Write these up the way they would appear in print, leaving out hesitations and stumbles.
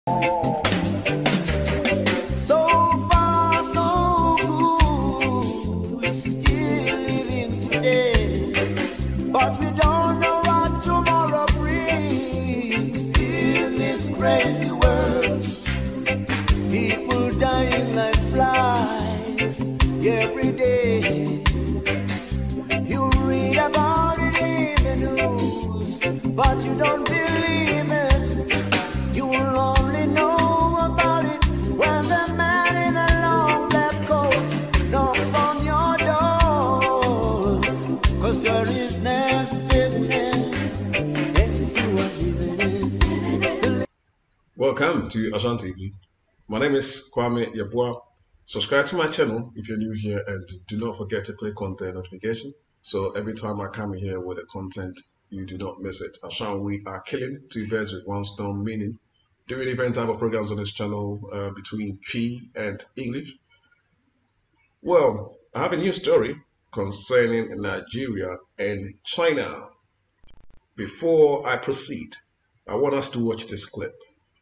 So far, so good. We're still living today, but we don't know what tomorrow brings. In this crazy world, people dying like flies every day. You read about it in the news, but you don't believe it. You'll only know about it when the man in the long black coat knocks on your door. 'Cause you're his next victim. Yes, you are living it. Welcome to Ashanti TV. My name is Kwame Yabua. Subscribe to my channel if you're new here, and do not forget to click on the notification so every time I come here with the content, you do not miss it. Ashan, we are killing two birds with one stone, meaning doing different type of programs on this channel between P and English. Well, I have a new story concerning Nigeria and China. Before I proceed, I want us to watch this clip.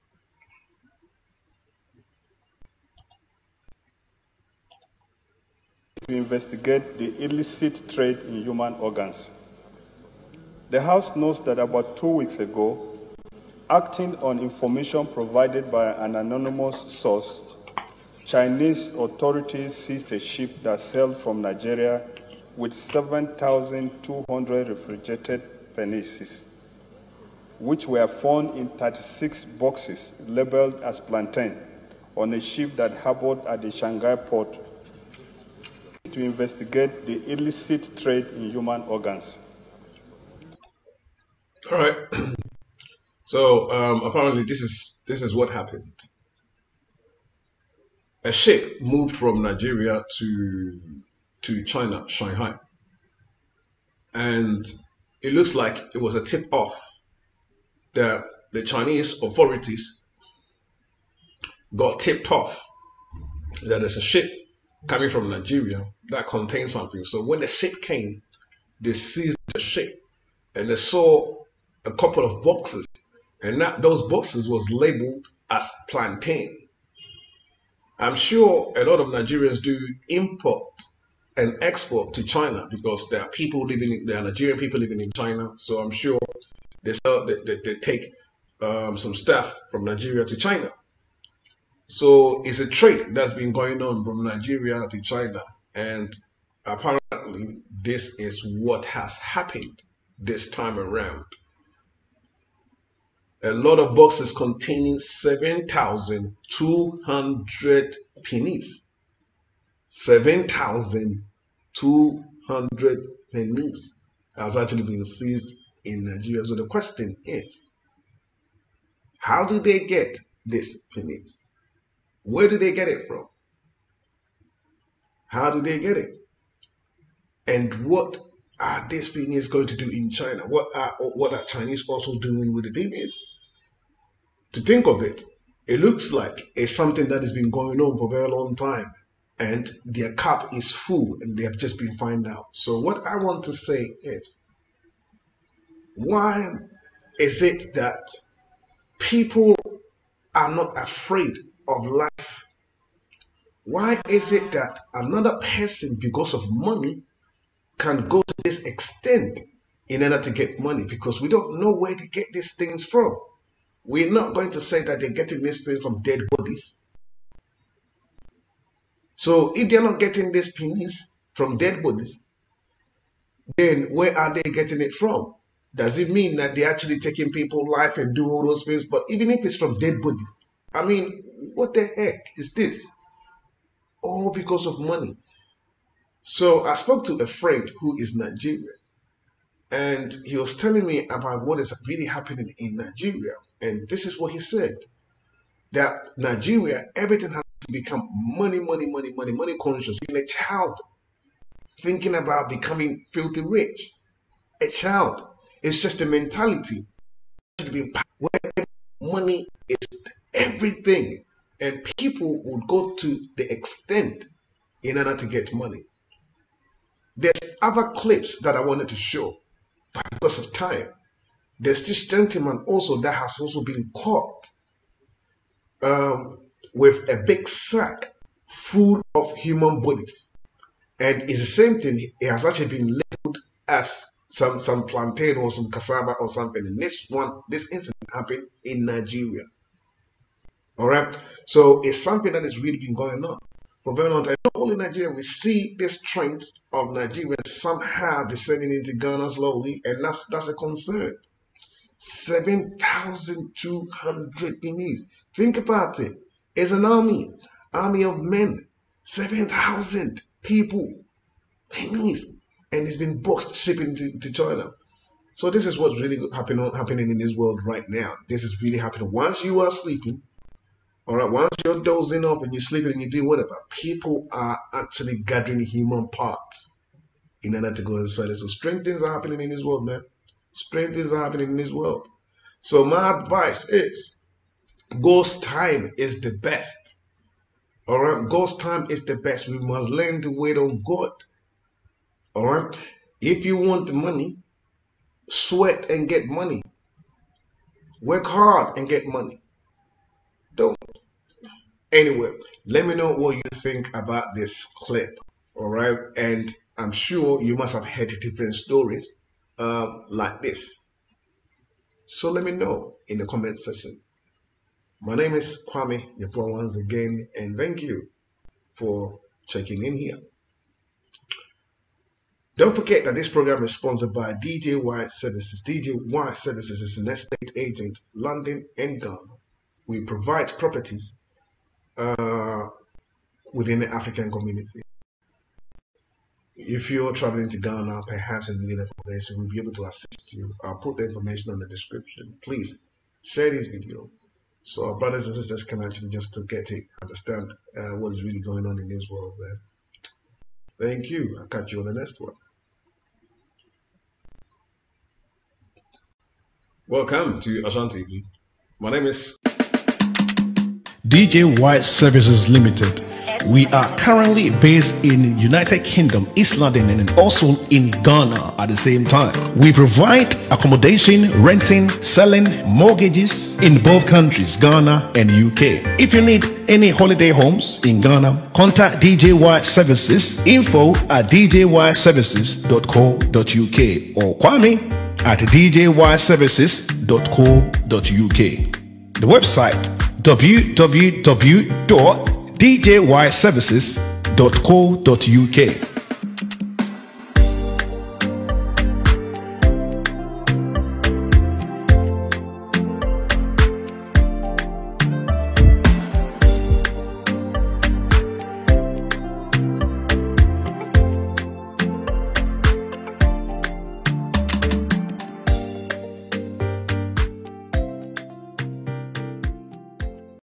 To investigate the illicit trade in human organs. The House knows that about 2 weeks ago, acting on information provided by an anonymous source, Chinese authorities seized a ship that sailed from Nigeria with 7,200 refrigerated penises, which were found in 36 boxes labeled as plantain on a ship that harbored at the Shanghai port to investigate the illicit trade in human organs. All right. So apparently this is what happened. A ship moved from Nigeria to China, Shanghai, and it looks like it was a tip off that the Chinese authorities got tipped off that there's a ship coming from Nigeria that contains something. So when the ship came, they seized the ship and they saw a couple of boxes, and those boxes was labeled as plantain. I'm sure a lot of Nigerians do import and export to China because there are Nigerian people living in China. So I'm sure they take some stuff from Nigeria to China. So it's a trade that's been going on from Nigeria to China, and apparently this is what has happened this time around. A lot of boxes containing 7,200 pennies. 7,200 pennies has actually been seized in Nigeria. So the question is, how do they get these pennies? Where do they get it from? How do they get it? And what are these pennies going to do in China? What are Chinese also doing with the pennies? To think of it, it looks like it's something that has been going on for a very long time, and their cup is full and they have just been found out. So what I want to say is, why is it that people are not afraid of life? Why is it that another person, because of money, can go to this extent in order to get money? Because we don't know where they get these things from. We're not going to say that they're getting these things from dead bodies. So if they're not getting these pennies from dead bodies, then where are they getting it from? Does it mean that they're actually taking people's life and do all those things? But even if it's from dead bodies, I mean, what the heck is this? All because of money. So I spoke to a friend who is Nigerian, and he was telling me about what is really happening in Nigeria. And this is what he said, that Nigeria, everything has become money conscious. Even a child thinking about becoming filthy rich, a child, it's just a mentality where money is everything, and people would go to the extent in order to get money. There's other clips that I wanted to show, but because of time, there's this gentleman also that has also been caught with a big sack full of human bodies. And it's the same thing. It has actually been labeled as some plantain or some cassava or something. And this incident happened in Nigeria. All right. So it's something that has really been going on for a very long time. Not only Nigeria, we see this trend of Nigerians somehow descending into Ghana slowly, and that's a concern. 7,200 Beninese. Think about it. It's an army of men. 7,000 people, Beninese, and it's been boxed shipping to China. So this is what's really happening in this world right now. This is really happening. Once you are sleeping, all right, once you're dozing off and you're sleeping and you do whatever, people are actually gathering human parts in order to go inside it. So strange things are happening in this world, man. Strange things are happening in this world. So my advice is, ghost time is the best. All right, ghost time is the best. We must learn to wait on God. All right, if you want the money, sweat and get money. Work hard and get money. Don't. Anyway, let me know what you think about this clip. All right, and I'm sure you must have heard different stories like this. So let me know in the comment section. My name is Kwame, your boy once again, and thank you for checking in here. Don't forget that this program is sponsored by DJ Y Services. DJ Y Services is an estate agent, London and Ghana. We provide properties within the African community. If you're traveling to Ghana, perhaps and needing accommodation, we'll be able to assist you. I'll put the information on the description. Please share this video so our brothers and sisters can actually just to get it, understand what is really going on in this world, man. Thank you. I'll catch you on the next one. Welcome to Ashanti. My name is DJ White Services Limited. We are currently based in United Kingdom, East London, and also in Ghana at the same time. We provide accommodation, renting, selling, mortgages in both countries, Ghana and UK. If you need any holiday homes in Ghana, contact DJ White Services, info@djyservices.co.uk or kwame@djyservices.co.uk. The website www.djyservices.co.uk.